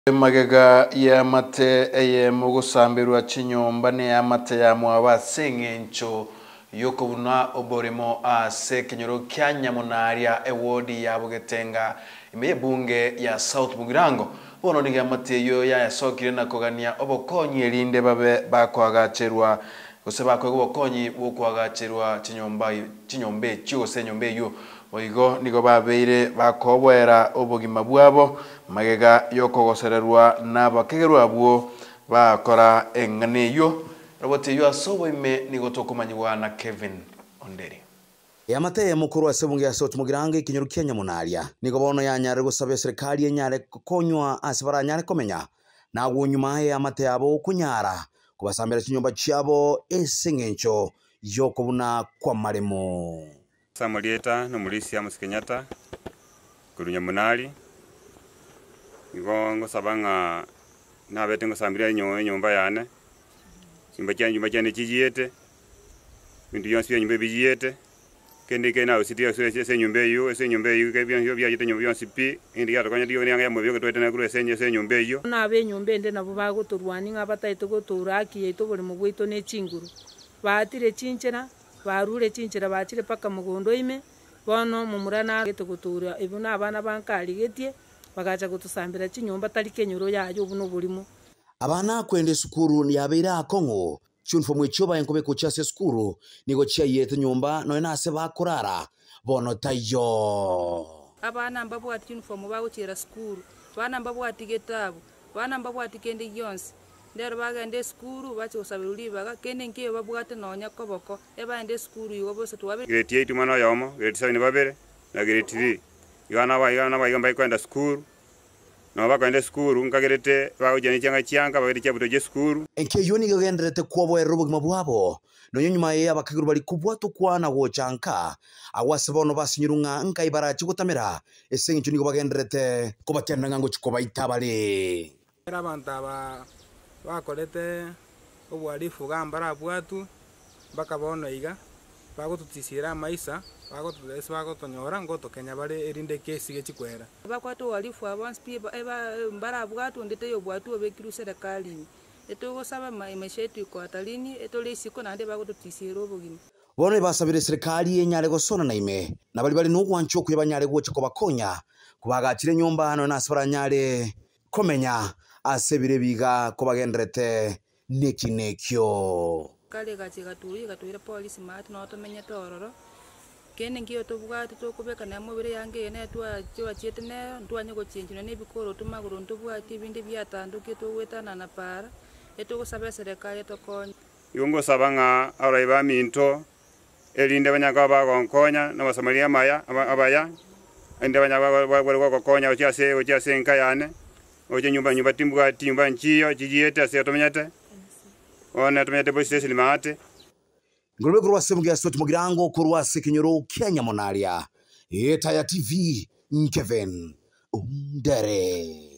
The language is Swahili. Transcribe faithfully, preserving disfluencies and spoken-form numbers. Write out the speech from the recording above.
Magega ya mate eye mugusambirwa chinyomba ne ya mate ya mwaba sengencho yoko buna oboremo a sekenyoro kyanya munaria ewodi ya bugetenga ime bunge ya South Mugirango bono ni ya mate yo ya sokire na kogania obokonyi elinde babe bakwagacherwa guseba ko obokonyi bokwagacherwa chinyomba chinyombe chigo senyombe yo oigo nigo babeire bakobwera obogima bwabo magega yoko gosererwa nabakegerwa bwo bakora engane yo robote yo asobo ime nigo tokumanywa na Kevin Onderi yamate ya mukuru wa sebunge ya South Mugirango ikinyuru Kenya munaria nigo bono yanyare gusaba serikali yenyare konywa asibara nyare komenya na gunyuma ya mate yabo kunyara kubasambira chinyomba cyabo esengencho yoko buna kwa maremo Samolieta no mulisi ya Musikenyata kurunya munali ngo sabanga na bete ngo sambira nyo nyomba yane simba cyane nyumba cyane kijiyete bintu byonse nyumba bijiyete kende kena usitiya sese se nyumba yo se nyumba yo ke byo byajete nyumba byonse pi indi ya twanya dio nyanga mu byo twete na kuru esenye se nyumba yo na be nyumba ende nabo baguturwani ngabataito guturaki yeto buri mu gwito ne chinguru batire chinchera barure chinchera batire paka mugondo ime bono mumurana geto gutura ibuna abana bankali getie bagacha gutusambira chinyomba tari kenyuro yayo buno burimo abana kwende sukuru ni yabeira akongo chunfo mwechoba yankobe kuchase sukuru nigo chia yete nyomba no nase bakurara bono tayo abana mbabo ati uniform bago chira sukuru bana mbabo ati getabu bana mbabo ati kende yonse ndero bagende sukuru bache usabiruli baga kende nkiyo babwate nonya koboko eba ende sukuru yo bose tuwabe grade eight mwana yomo grade seven babere na grade three yana ba yana ba yomba kwenda sukuru no bakwenda sukuru nkagerete bagujana cyanga cyanga bagere cyabuto je sukuru enke yoni gagenderete kwobwera ubugima bwabo no nyuma ye abakaguru bari kubwato kwana go chanka awasebono basinyirunga nka ibara chigutamira esengicho nigo bagenderete kubatenda ngango chikoba itabale abantaba bakorete obwarifu gambara bwatu bakabona iga bagotutisira maisa bagotudesa bagotonyora ngo tokenya bare erinde kesi gechikwera bakwato walifu abansi pia eba mbara bwatu ndete yo bwatu obekiru serikali eto gosaba maisha iko atalini eto lesiko nande bagotutisira obugima bono basabire serikali yenyare gosona na ime na bali bali nugwancho kuyabanyare goche ko bakonya kubagachire nyomba hano nasabara nyare komenya asebire biga ko bagenderete nekinekyo kale gachi gaturi gatuira police mat no tomenya tororo kene ngiyo tobwati tokubeka na mubire yange ene twa chiwa chiete ne ntwanye go chinjina ne bikoro tumaguru ntobwati binde byatanduke to wetana na para eto gusaba serikali tokonya yongo sabanga araiba minto elinde banyaga bagonkonya na basamaria maya abaya ende banyaga bagwa konya ochiase ochiase nkayane oje nyumba nyumba timbwa timba nchiyo chijiete ase tomenyate ona tomenyate bosi selimate ngurube kurwa sebunge ya South Mugirango kurwa sekinyoro Kenya munaria eta ya T V Kevin Onderi.